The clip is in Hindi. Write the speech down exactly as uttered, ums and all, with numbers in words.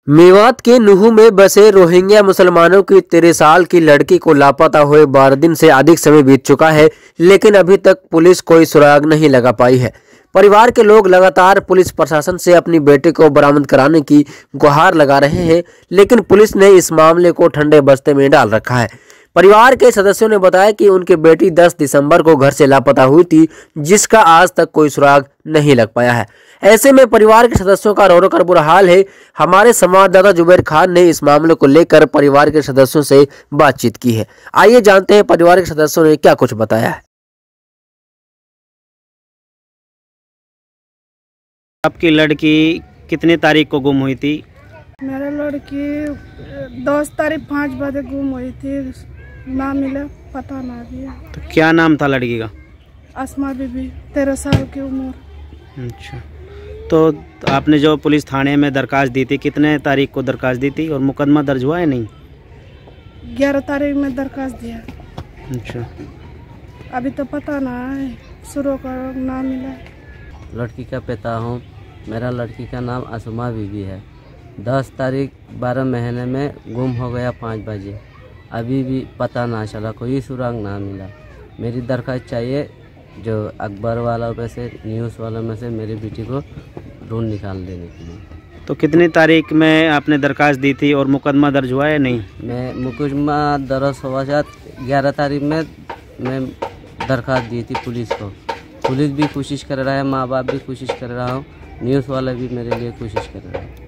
मेवात के नुहू में बसे रोहिंग्या मुसलमानों की तेरह साल की लड़की को लापता हुए बारह दिन से अधिक समय बीत चुका है, लेकिन अभी तक पुलिस कोई सुराग नहीं लगा पाई है। परिवार के लोग लगातार पुलिस प्रशासन से अपनी बेटी को बरामद कराने की गुहार लगा रहे हैं, लेकिन पुलिस ने इस मामले को ठंडे बस्ते में डाल रखा है। परिवार के सदस्यों ने बताया कि उनकी बेटी दस दिसंबर को घर से लापता हुई थी, जिसका आज तक कोई सुराग नहीं लग पाया है। ऐसे में परिवार के सदस्यों का रो रो कर बुरा हाल है। हमारे संवाददाता जुबैर खान ने इस मामले को लेकर परिवार के सदस्यों से बातचीत की है। आइए जानते हैं परिवार के सदस्यों ने क्या कुछ बताया है। आपकी लड़की कितने तारीख को गुम हुई थी? मेरा लड़की दस तारीख पाँच बजे गुम हुई थी, ना मिला, पता ना दिया। तो क्या नाम था लड़की का? अस्मा बीबी, तेरह साल की उम्र। अच्छा, तो आपने जो पुलिस थाने में दरखास्त दी थी, कितने तारीख को दरखास्त दी थी और मुकदमा दर्ज हुआ है नहीं? ग्यारह तारीख में दरखास्त दिया। अच्छा, अभी तो पता ना है, शुरू का ना मिला। लड़की का पिता हूँ। मेरा लड़की का नाम अस्मा बीबी है। दस तारीख बारह महीने में गुम हो गया पाँच बजे। अभी भी पता ना चला, कोई सुराग ना मिला। मेरी दरख्वास्त चाहिए जो अखबार वालों में से, न्यूज़ वालों में से मेरी बेटी को ढूंढ निकाल देने के लिए। तो कितनी तारीख में आपने दरखास्त दी थी और मुकदमा दर्ज हुआ है नहीं? मैं मुकदमा दर्ज हुआ ग्यारह तारीख में मैं दरखास्त दी थी पुलिस को। पुलिस भी कोशिश कर रहा है, माँ बाप भी कोशिश कर रहा हूँ, न्यूज़ वाला भी मेरे लिए कोशिश कर रहा है।